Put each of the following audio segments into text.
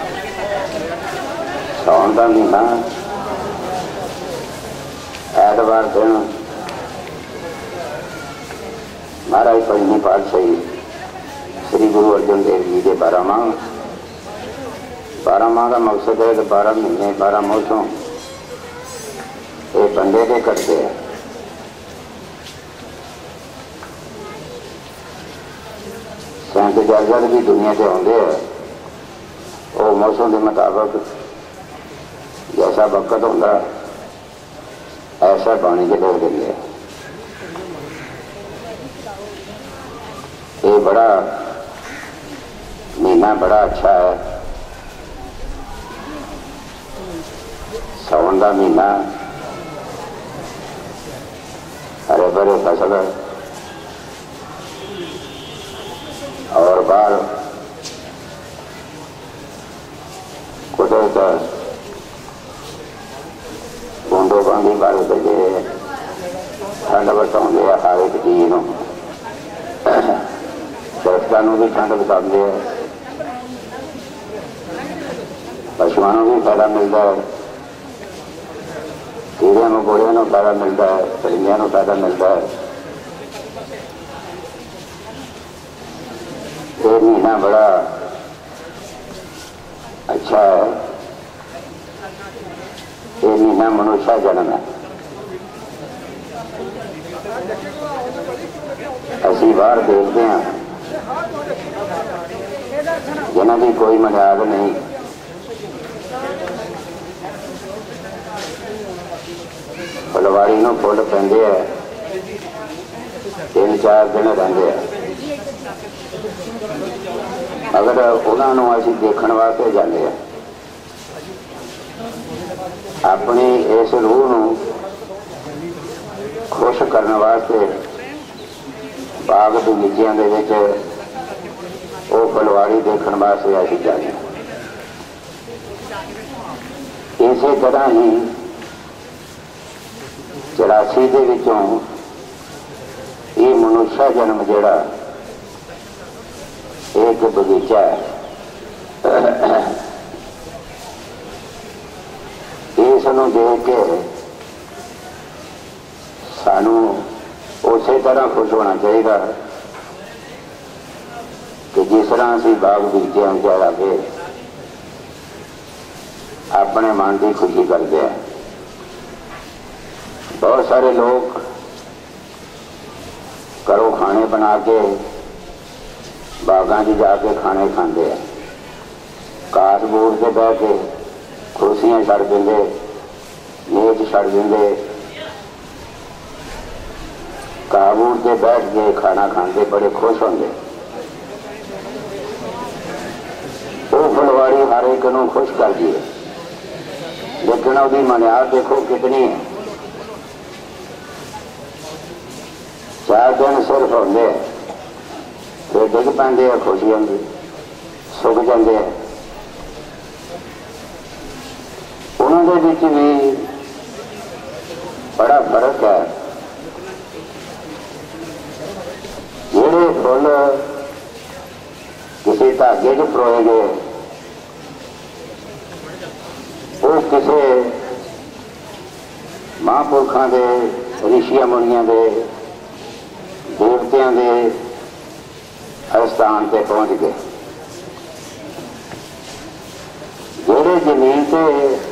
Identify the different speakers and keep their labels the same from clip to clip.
Speaker 1: साउन का महीना ऐतवार दिन महाराज पंजवीं पातशाही श्री गुरु अर्जन देव जी के 12 माह का मकसद है कि 12 महीने 12 मौसम ये बंदे के करते हैं। संत जल भी दुनिया से आते हैं, वो मौसम के मुताबिक जैसा वक्त होता ऐसा पानी के लिख देंगे। ये बड़ा महीना बड़ा अच्छा है। सावन का महीना हरे भरे फसल और बाहर कुदरत बूंदो बांदी बार बजे ठंड बताते हैं। हर एक चीज दरख्तों भी ठंड बताते हैं, पशुओं भी फायदा मिलता है, कीड़े मकोड़िया फायदा मिलता है, परिंदियों को फायदा मिलता है। ये महीना बड़ा अच्छा है। ये महीना मनुष्य जन्म है। असी बाहर देखते हैं जिन्हों की कोई मर्याद नहीं, फुलवाड़ी में फुल पेंदे है, 3-4 दिन रहते हैं। अगर उन्होंने असी देखने वास्ते जाते हैं, अपनी इस रूह को खुश करने वास्ते बाग बगीचिया के वो फुलवाड़ी देखने वास्ते असी जाते हैं। इस तरह ही 84 के विचों ये मनुष्य जन्म जोड़ा एक बगीचा है। इसनों देख के सानू उस तरह खुश होना चाहिए कि जिस तरह असी बाग बगीचे जाके अपने मन की खुशी करते हैं। बहुत सारे लोग घरों खाने बना के बागां च जाके खाने खाते हैं, घास बूट से बह के कुर्सियां छड़ देंगे, मेज छड़ देंगे, घाह बूट से बैठ के खाना खाते बड़े खुश होंगे। वो फुलवाड़ी हर एक को खुश कर दी है, लेकिन उसकी मनियाद देखो कितनी है। 4 दिन सिर्फ होंगे फिर डिग पैंदे हैं, खुशी होंगी, सुख जाते हैं। उन्होंने भी बड़ा फर्क है। जेड़े फुल किसी धागे च परोए गए वो किसी महापुरखों के ऋषिया मुनिया के देवतिया के स्थान पर पहुंच गए। जेड़े जमीन से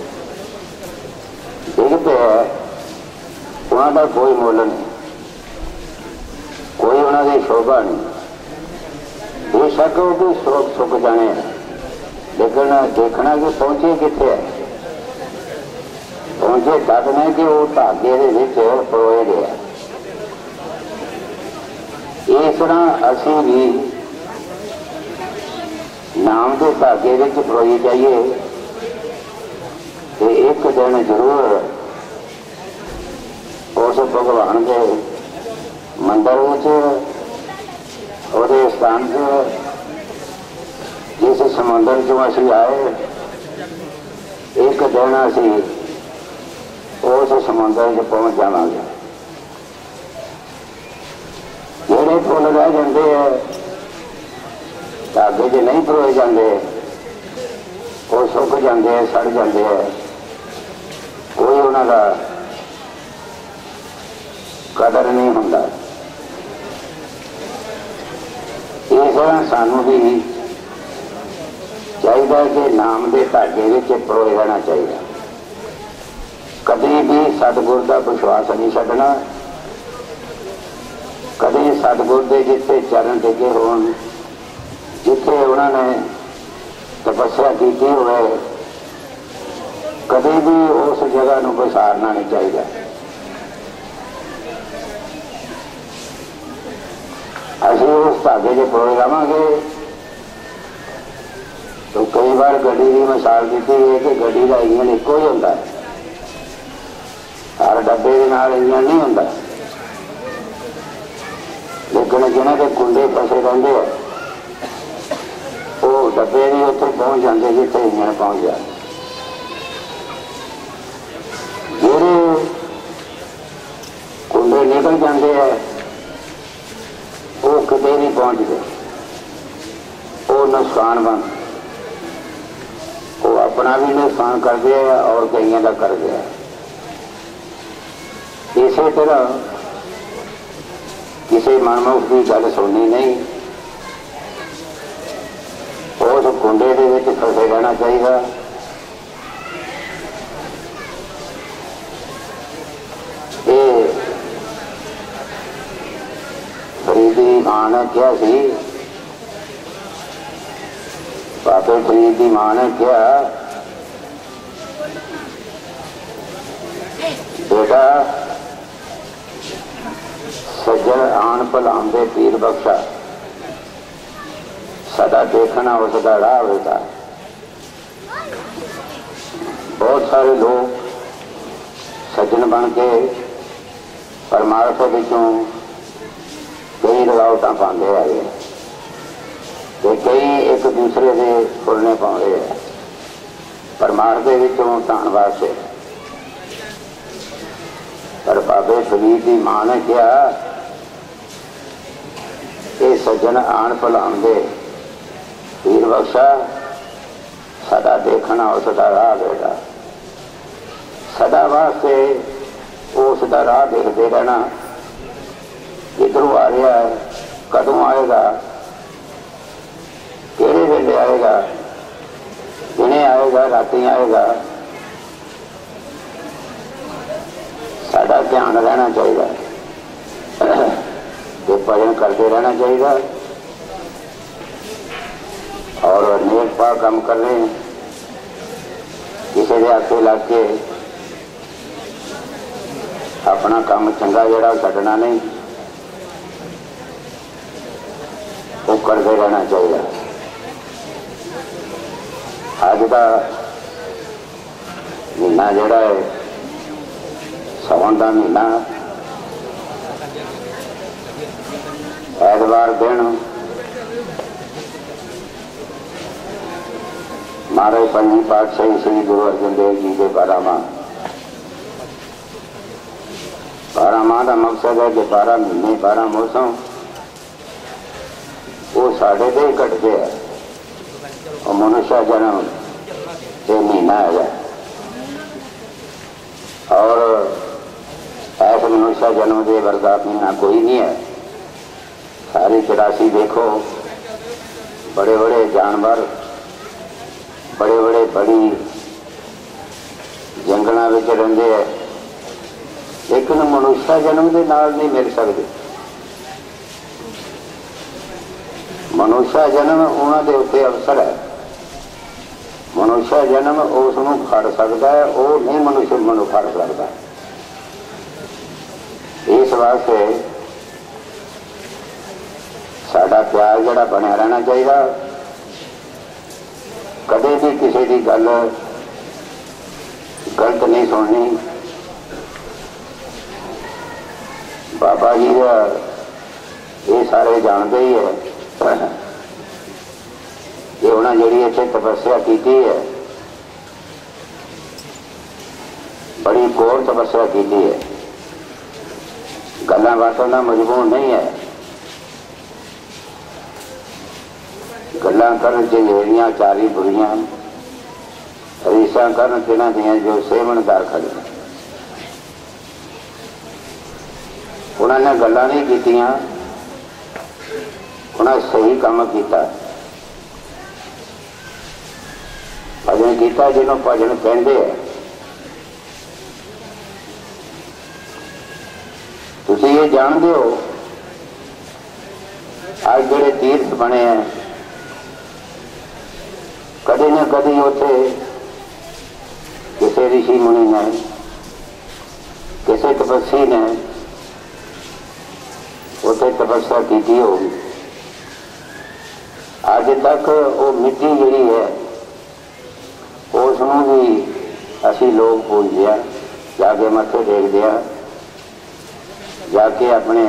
Speaker 1: डिग पे है उन्होंने कोई मुल नहीं, कोई उन्होंने शोभा नहीं। बेशक वो भी सुख जाने, लेकिन देखना कि पहुंचे कितने है। पहुंचे तक ने कि वो धागे के परोए गए। इस तरह असी भी नाम के धागे परोई जाइए तो एक दिन जरूर उस भगवान के मंदिर स्थान से जिस समुद्र चो असी आए एक दिन असी उस समुद्र च पहुंच जावांगे। जेड़े फुल रह जाते हैं धागे च नहीं परोए जाते वो सुक जाते हैं, सड़ जाते हैं, कोई उन्होंने कदर नहीं होता। इस तरह सानू भी चाहिए कि नाम के धागे में परोए रहना चाहिए। कभी भी सतगुर का विश्वास नहीं छड्डना। कभी सतगुर के जिथे चरण टिके हो, जिथे उन्होंने तपस्या की होवे, कभी भी उस जगह को विसारना नहीं चाहिए। असी उस धागे से परोए रहांगे। तो कई बार गड्डी की मिसाल दी है कि गड्डी का इंजन एको ही होता है, हर डब्बे के नाल इंजन नहीं होता। लेकिन जिन्हों के कुंडे फसे रहते हैं वो डब्बे भी उत्थे पहुँच जाते जिथे इंजन पहुँच जाए। जेरे कुंडे निकल जाते हैं वो किते नहीं पहुँचते, वो नुकसान बन, वो अपना भी नुकसान करते हैं और कईयों का करते हैं। इसी तरह किसी मनमुख की गल सुननी नहीं, उस कुंडे के विच फसे रहना चाहिए। ये फरीद की मां ने क्या सी, बाबे फरीद की मां ने क्या, बेटा सज्जन आन भलांदे पीर बख्शा, सदा देखना उसका राह बेटा। बहुत सारे लोग सज्जन बन के परमार्थ विचों कई रुकावट पाते आए, तो कई एक दूसरे के फुलने पाते हैं परमार्थ के विचों ताण वास्ते। पर बाबे फरीद की मां ने कहा ये सज्जन आन भलांदे पीर बख्शा, सदा देखना उसका राह बेटा। सदा वास्ते उसका राह देखते रहना, किधरों आ रहा है, कदों आएगा, किहड़े वेले आएगा, दिने आएगा, राती आएगा। साडा ध्यान रहना चाहिए, तो भजन करते रहना चाहिए और नेक पा काम कर रहे हैं। किसी के आखे लग के अपना काम चंगा जड़ा छड्डना नहीं, वो करते रहना चाहिए। अज का महीना जड़ा है सावन का महीना, ऐतवार दिन महाराज पंजवीं पातशाही श्री गुरु अर्जन देव जी के 12 माह का मकसद है कि 12 महीने 12 मौसम वो साढ़े से ही कटते हैं। और मनुष्य जन्म ये महीना है और ऐसे मनुष्य जन्म के वर्गा महीना कोई नहीं है। सारी 84 देखो, बड़े बड़े जानवर, बड़े बड़े बड़ी जंगलों में रहते हैं, लेकिन मनुष्य जन्म के नाल नहीं मिल सकते। मनुष्य जन्म उन्होंने उत्ते अवसर है, मनुष्य जन्म उसनों फड़ सकता है, वो नहीं मनुष्य मनु फड़ सकता। इस वास्ते साडा प्यार जड़ा बनया रहना चाहिए। कदे भी किसी की गल गलत नहीं सुननी। बाबा जी ये सारे जानते ही है कि उन्हें जी इतने तपस्या की है, बड़ी घोर तपस्या की है, गल्लां बातों का मजबूर नहीं है। गल्लां करन च ਜਿਹੜੀਆਂ चारी बुरियां रीसा करन तिन्हां दियां जो सेवन कर खड़े। उन्होंने गल्लां नहीं कीतियां, उन्हें सही काम किया, भजन किया जिन्हों भजन कहते हैं। तुसी ये जानते हो आज जोड़े तीर्थ बने हैं, कभी न कभी उथे किसी ऋषि मुनि ने, किसी तपस्वी ने उथे तपस्या की होगी। अज तक वो मिट्टी जी है उसनों भी असी लोग पूजते हैं, जाके मत्थे टेकते हैं, जाके अपने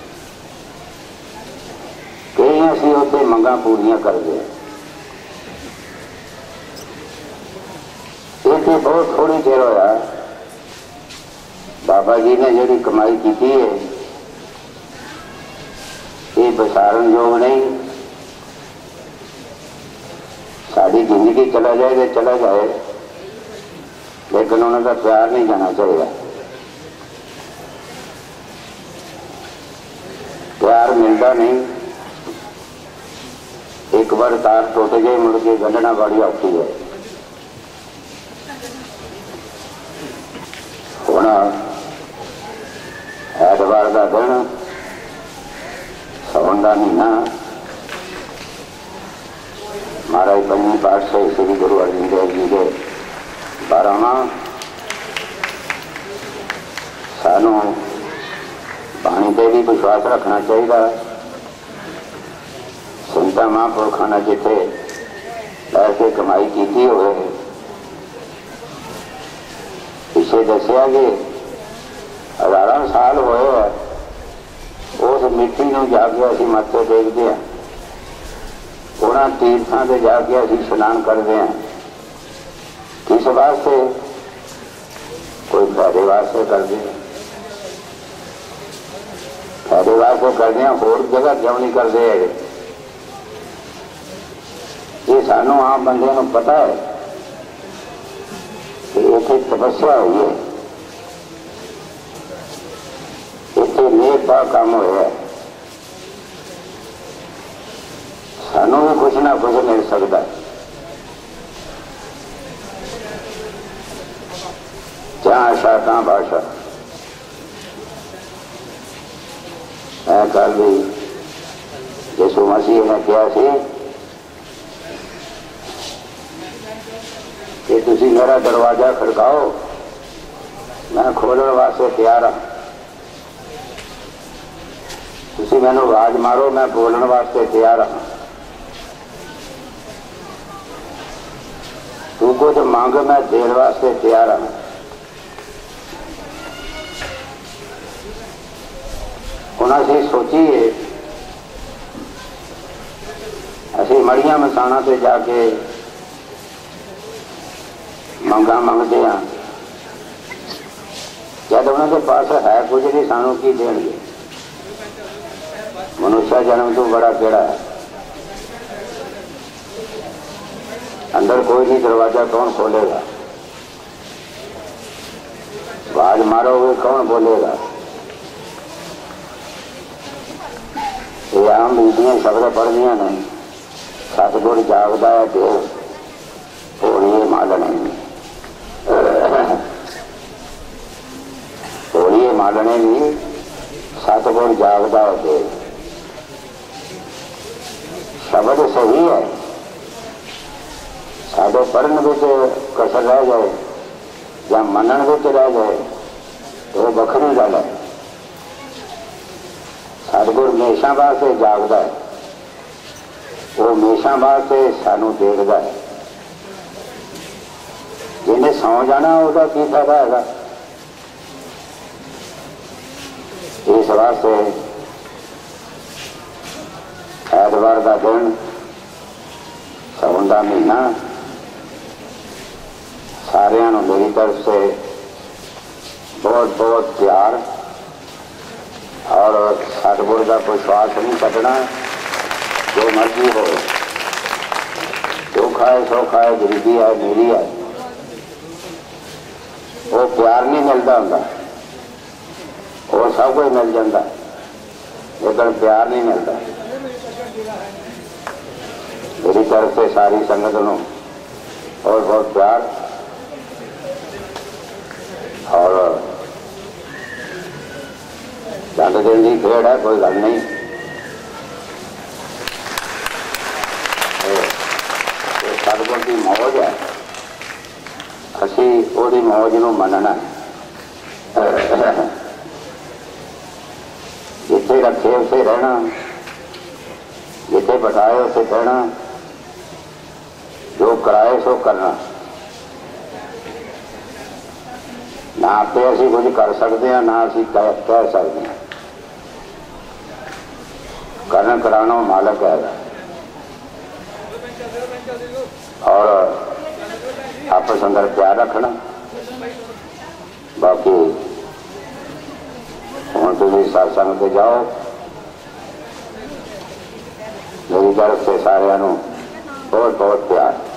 Speaker 1: कई असी उत्थे मंगां पूरियां करते हैं। इतने बहुत थोड़ी देर होया बाबा जी ने जी कमाई की है ये विसारण योग नहीं। साड़ी जिंदगी चला जाए तो चला जाए, लेकिन उन्होंने प्यार नहीं जाना चाहिए। प्यार मिलता नहीं, एक बार तार टूट गए मुड़ के गढ़ना बड़ी औखी है। हुण ऐतवार का दिन, सावन का महीना, महाराज पंजवीं पातशाही श्री गुरु अर्जन देव जी के 12वां सानू पानी पर भी विश्वास रखना चाहिए। संता महापुरखों ने जिथे ऐसे कमाई की हो, पिछे दसिया कि 1000 साल होए उस मिट्टी में जाके असी मत्थे टेकते हैं, उन्होंने तीर्थों से जाके असी स्नान करते हैं। किस वास्ते? कोई फायदे वास्ते करते हैं, फायदे वास्ते करते हैं, होर जगह क्यों नहीं करते है? ये सानू आम बंदे को पता है कि इतने तपस्या हुई है, इतने नेक का काम होया, सानू भी कुछ ना कुछ मिल सकता है। जहाँ आशा तहाँ भाषा। मैं कल भी यीशु मसीह ने कहा कि तुसी मेरा दरवाजा खड़काओ, मैं खोलने वास्ते तैयार हाँ। तुसी मैनू आवाज मारो, मैं बोलने वास्ते तैयार हाँ। तू कुछ मांग, मैं देने वास्ते तैयार हाँ। हुण असीं सोचीए, असीं मड़ियां मसाणा ते जाके मंगा मंगते हैं, जब उन्होंने पास है कुछ नहीं, सानू की देंगे? मनुष्य जन्म तो बड़ा केड़ा है, अंदर कोई नहीं, दरवाजा कौन खोलेगा? आवाज मारोगे कौन बोलेगा? ये आम बीबियां शब्द पढ़दियां ने, सतगुर जागदा है देव होलिए मालने, होलिए मालने भी सतगुर जागदा है देव। शब्द सही है, साडे पढ़न विच कसर रह जाए या मनन विच रह जाए तो वखरी गल है। सतगुर हमेशा वास्ते जागदा है, वो हमेशा वास्ते सानू देखदा है। जिन्हें सौ जाना उसका की फायदा है? इस वास्ते ऐतवार का दिन, सावन का महीना, सारियां नूं मेरी तरफ से बहुत बहुत प्यार और सतगुर का विश्वास नहीं छड्डना। जो मर्जी हो, दुख आए सुख आए, गरीबी आए मेरी आए, वो प्यार नहीं मिलता होंगे, वो सब कुछ मिल जाता, लेकिन प्यार नहीं मिलता। मेरी तरफ से सारी संगत को बहुत बहुत प्यार। और चंद दिन की खेड़ है, कोई गल नहीं। सतगुर की मौज है, असी ओदी मौज नूं मनना। जिथे रखे उसे रहना, जिथे बिठाए उसे कहना, जो कराए सो करना। ना आपे असी कुछ कर सकते हैं, ना असी कह सकते हैं। करन कराना मालक है। और आपस अंदर प्यार रखना। बाकी हम तुम सत्संग से जाओ। मेरी तरफ से सारिਆਂ ਨੂੰ बहुत बहुत प्यार।